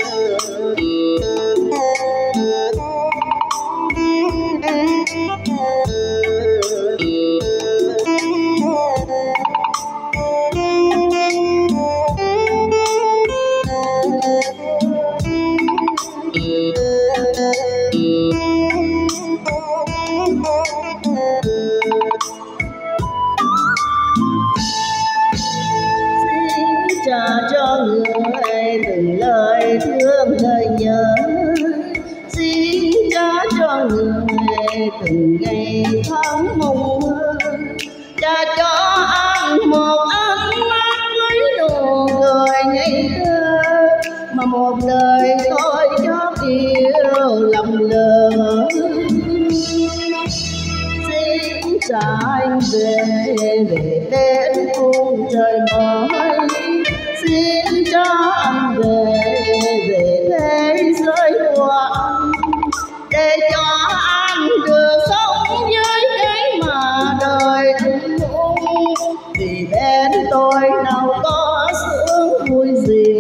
trả cho người từng lời thương lời nhớ, xin trả cho người từng ngày tháng mong mơ, trả cho anh một ánh mắt với nụ cười ngây thơ mà một đời tôi cho yêu lầm lỡ. Xin trả anh về đến khung trời mới, xin cho anh về thế giới của anh, để cho anh được sống với cái mà đời anh muốn. Vì bên tôi nào có sướng vui gì,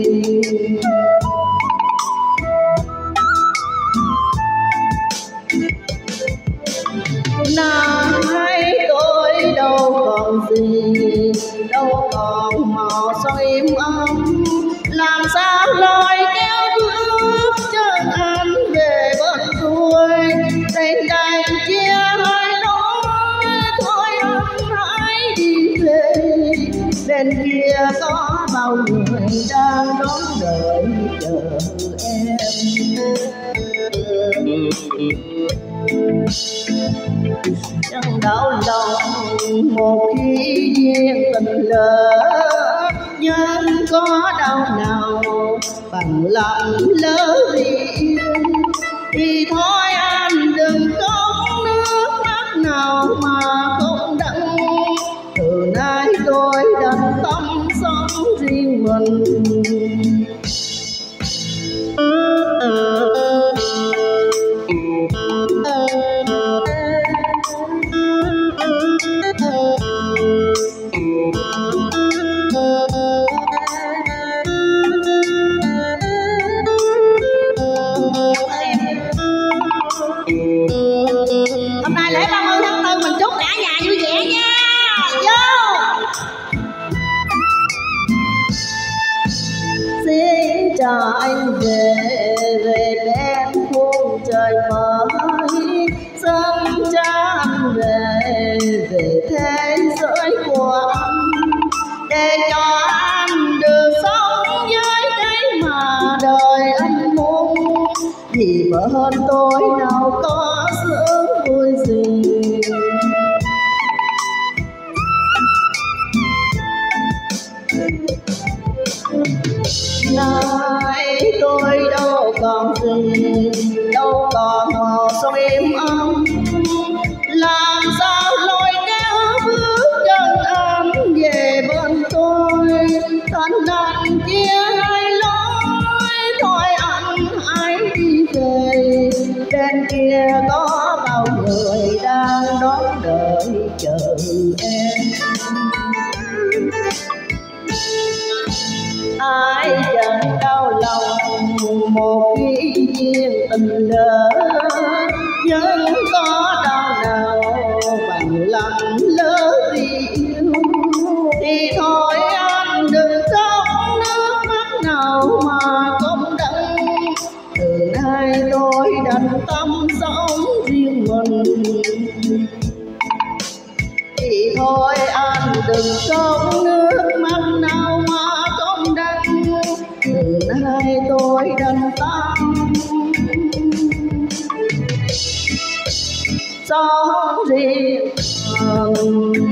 nay tôi đâu còn gì, đâu còn màu son im ấm, làm sao lôi kéo bước chân anh về bên tôi. Tình đành chia hai lối, thôi anh hãy đi về, bên kia có bao người đang đón đợi chờ em. Chẳng đau lòng một khi duyên tình lỡ, nhưng có đau nào bằng lòng lỡ vì yêu. Thì thôi anh đừng khóc nước mắt nào mà không đắng, từ nay tôi đành tâm sống riêng mình. Hôm nay lễ 30 tháng 4 mình chúc cả nhà vui vẻ nha. Vô. Xin chào anh về bên khung trời mới, xin chào anh về thế giới của anh, để cho anh được sống với cái mà đời anh muốn. Vì vợ hơn tôi nào có sướng vui gì, nay tôi đâu còn gì, đâu còn màu son im ấm, làm sao lôi kéo bước chân anh về bên tôi. Thành đành chia hai lối, thôi anh hãy đi về, bên kia có bao người đang đón đợi chờ em. Ai chẳng đau lòng một khi duyên tình lỡ, nhưng có đau nào bằng lòng lỡ vì yêu. Thì thôi anh đừng khóc nước mắt nào mà không đắng, từ nay tôi đành tâm sống riêng mình. Thì thôi anh đừng khóc nước mắt nào mà không đắng, từ nay tôi đành tâm sống riêng mình.